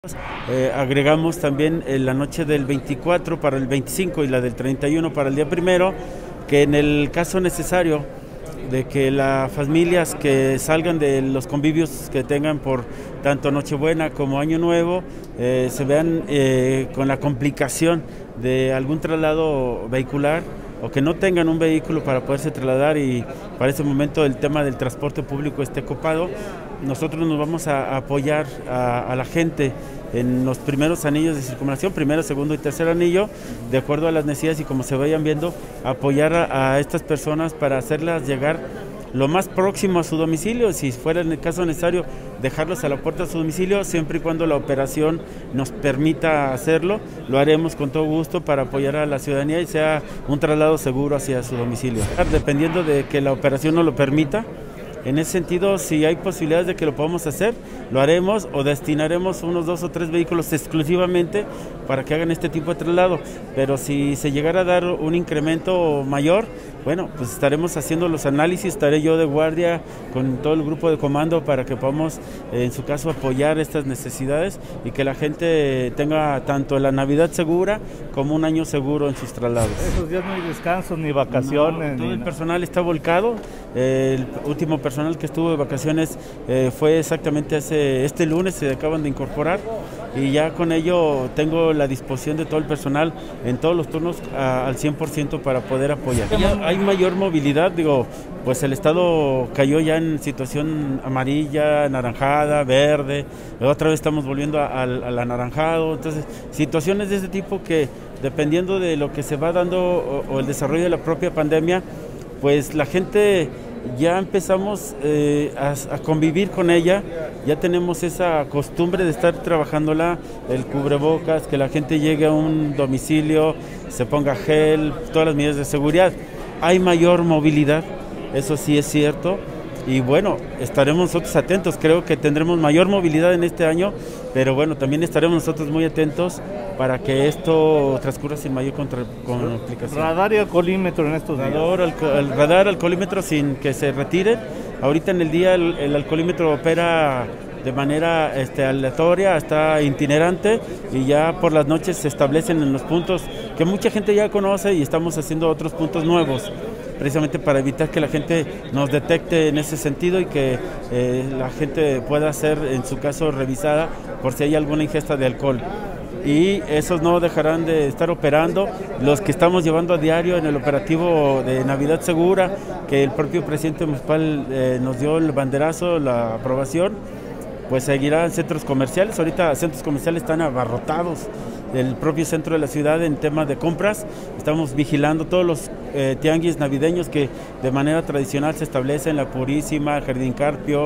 Agregamos también la noche del 24 para el 25 y la del 31 para el día primero, que en el caso necesario de que las familias que salgan de los convivios que tengan por tanto Nochebuena como Año Nuevo se vean con la complicación de algún traslado vehicular o que no tengan un vehículo para poderse trasladar y para ese momento el tema del transporte público esté copado. Nosotros nos vamos a apoyar a la gente en los primeros anillos de circunvalación, primero, segundo y tercer anillo, de acuerdo a las necesidades y como se vayan viendo, apoyar a estas personas para hacerlas llegar lo más próximo a su domicilio, si fuera en el caso necesario, dejarlos a la puerta de su domicilio, siempre y cuando la operación nos permita hacerlo, lo haremos con todo gusto para apoyar a la ciudadanía y sea un traslado seguro hacia su domicilio. Dependiendo de que la operación nos lo permita, en ese sentido, si hay posibilidades de que lo podamos hacer, lo haremos o destinaremos unos 2 o 3 vehículos exclusivamente para que hagan este tipo de traslado. Pero si se llegara a dar un incremento mayor, bueno, pues estaremos haciendo los análisis, estaré yo de guardia con todo el grupo de comando para que podamos, en su caso, apoyar estas necesidades y que la gente tenga tanto la Navidad segura como un año seguro en sus traslados. Esos días no hay descansos ni vacaciones. No, todo el personal está volcado. El último personal que estuvo de vacaciones fue exactamente este lunes, se acaban de incorporar y ya con ello tengo la disposición de todo el personal en todos los turnos al 100% para poder apoyar. Ya hay mayor movilidad, digo, pues el estado cayó ya en situación amarilla, naranjada, verde, otra vez estamos volviendo al anaranjado, entonces situaciones de este tipo que dependiendo de lo que se va dando o el desarrollo de la propia pandemia, pues la gente ya empezamos a convivir con ella, ya tenemos esa costumbre de estar trabajándola, el cubrebocas, que la gente llegue a un domicilio, se ponga gel, todas las medidas de seguridad. Hay mayor movilidad, eso sí es cierto, y bueno, estaremos nosotros atentos, creo que tendremos mayor movilidad en este año, pero bueno, también estaremos nosotros muy atentos para que esto transcurra sin mayor complicación. Radar y alcoholímetro en estos días. El radar, alcoholímetro sin que se retire. Ahorita en el día el alcoholímetro opera de manera aleatoria, está itinerante y ya por las noches se establecen en los puntos que mucha gente ya conoce y estamos haciendo otros puntos nuevos, precisamente para evitar que la gente nos detecte en ese sentido y que la gente pueda ser, en su caso, revisada por si hay alguna ingesta de alcohol. Y esos no dejarán de estar operando, los que estamos llevando a diario en el operativo de Navidad Segura, que el propio presidente municipal nos dio el banderazo, la aprobación, pues seguirán centros comerciales. Ahorita centros comerciales están abarrotados, el propio centro de la ciudad en temas de compras. Estamos vigilando todos los tianguis navideños que de manera tradicional se establecen, La Purísima, Jardín Carpio,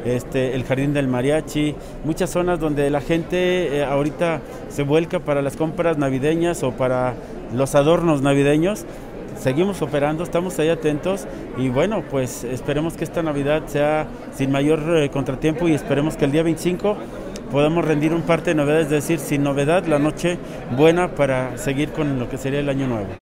el Jardín del Mariachi, muchas zonas donde la gente ahorita se vuelca para las compras navideñas o para los adornos navideños. Seguimos operando, estamos ahí atentos y bueno, pues esperemos que esta Navidad sea sin mayor contratiempo y esperemos que el día 25 podamos rendir un parte de novedades, es decir, sin novedad, la noche buena para seguir con lo que sería el Año Nuevo.